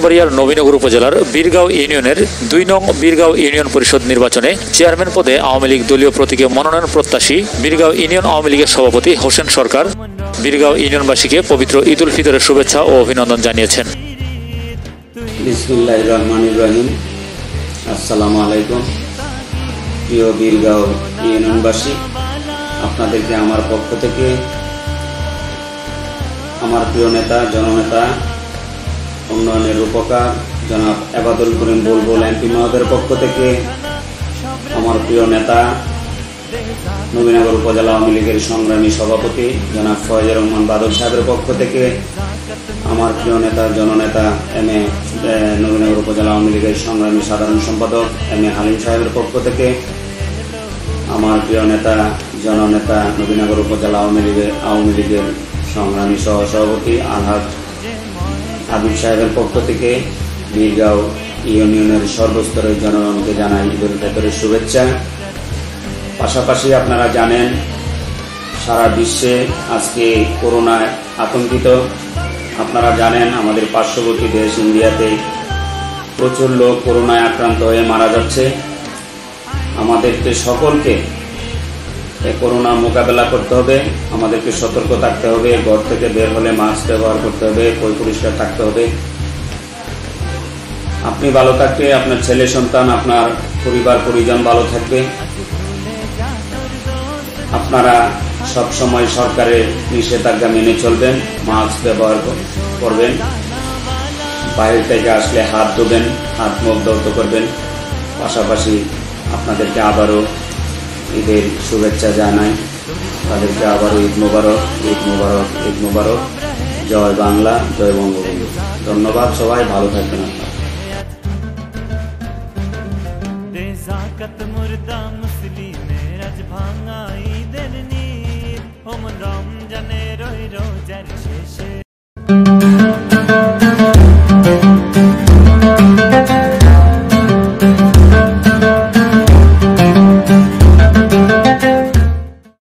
ব্রাহ্মণবাড়িয়ার নবীনগর উপজেলার বীরগাঁও ইউনিয়নের ২ নং বীরগাঁও ইউনিয়ন পরিষদ নির্বাচনে চেয়ারম্যান পদে আওয়ামী লীগ দলীয় প্রতীকে মনোনয়ন প্রত্যাশী বীরগাঁও ইউনিয়ন আওয়ামী লীগের সভাপতি হোসেন সরকার বীরগাঁও ইউনিয়নবাসীকে পবিত্র ঈদ উল ফিতরের শুভেচ্ছা ও অভিনন্দন জানিয়েছেন। বিসমিল্লাহির রহমানির রহিম। আসসালামু আলাইকুম। প্রিয় বীরগাঁও ইউনিয়নবাসী, আপনাদেরকে আমার পক্ষ থেকে, আমার প্রিয় নেতা, জননেতা, উন্নয়নের রূপকার জনাব আবাদুল করিম বুলবুল এমপি মহোদয়ের পক্ষ থেকে, আমার প্রিয় নেতা নবীনগর উপজেলা আওয়ামী লীগের সংগ্রামী সভাপতি জনাব ফয়েজুর রহমান বাদল সাহেবের পক্ষ থেকে, আমার প্রিয় নেতা, জননেতা নবীনগর উপজেলা আওয়ামী লীগের সংগ্রামী সাধারণ সম্পাদক হালিম সাহেবের পক্ষ থেকে, আমার প্রিয় নেতা, জননেতা নবীনগর উপজেলা আওয়ামী লীগের সংগ্রামী সহসভাপতি আলহাজ আবিব সাহেবের পক্ষ থেকে বীরগাঁও ইউনিয়নের সর্বস্তরের জনগণকে জানাই ঈদ উল ফিতরের শুভেচ্ছা। পাশাপাশি আপনারা জানেন, সারা বিশ্বে আজকে করোনায় আতঙ্কিত। আপনারা জানেন, আমাদের পার্শ্ববর্তী দেশ ইন্ডিয়াতে প্রচুর লোক করোনায় আক্রান্ত হয়ে মারা যাচ্ছে। আমাদেরকে সকলকে করোনা মোকাবেলা করতে হবে, আমাদেরকে সতর্ক থাকতে হবে, ঘর থেকে বের হলে মাস্ক ব্যবহার করতে হবে, পরিষ্কার থাকতে হবে। আপনি ভালো থাকলে আপনার ছেলে সন্তান, আপনার পরিবার পরিজন ভালো থাকবে। আপনারা সব সময় সরকারের নিষেধাজ্ঞা মেনে চলবেন, মাস্ক ব্যবহার করবেন, বাইরে থেকে আসলে হাত ধোবেন, হাত মুখ ধৌত করবেন। পাশাপাশি আপনাদেরকে আবারও ঈদের শুভেচ্ছা জানাই। তাদেরকে আবারও ঈদ মোবারক, ঈদ মোবারক, ঈদ মোবারক। জয় বাংলা, জয় বঙ্গবন্ধু। ধন্যবাদ, সবাই ভালো থাকবেন। রমজানের রোজার শেষে